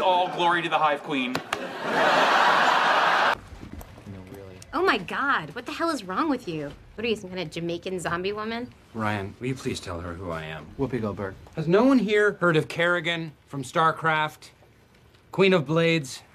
all glory to the Hive Queen. Oh my God, what the hell is wrong with you? What are you, some kind of Jamaican zombie woman? Ryan, will you please tell her who I am? Whoopi Goldberg. Has no one here heard of Kerrigan from Starcraft? Queen of Blades?